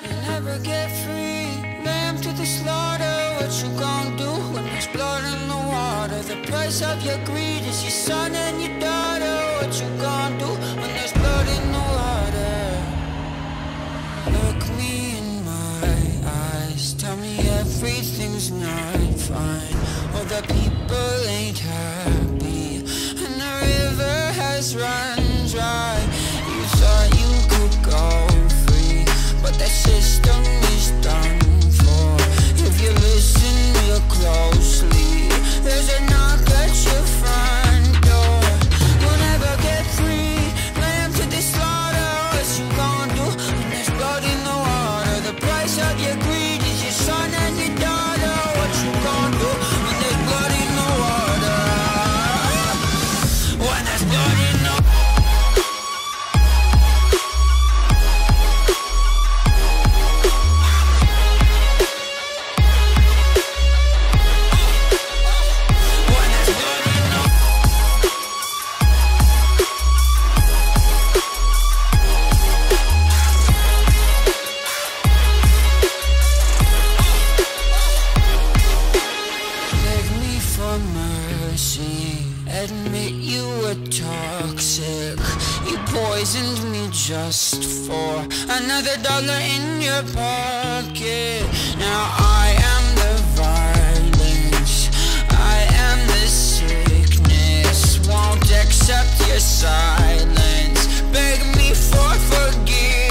You'll never get free. Lamb to the slaughter. What you gon' do when there's blood in the water? The price of your greed is your son and your daughter. What you gon' do when there's blood in the water? Look me in my eyes, tell me everything's not fine. All the people ain't happy, and the river has run dry. You thought you could go free, but that system is done for. If you listen real closely, there's a knock at your front door. You'll never get free. Lamb to the slaughter. What you gon' do when there's blood in the water? The price of your greed is your son and your daughter. What you gon' do when there's blood in the water? When there's blood in the water. Admit you were toxic. You poisoned me just for another dollar in your pocket. Now I am the violence, I am the sickness. Won't accept your silence. Beg me for forgiveness.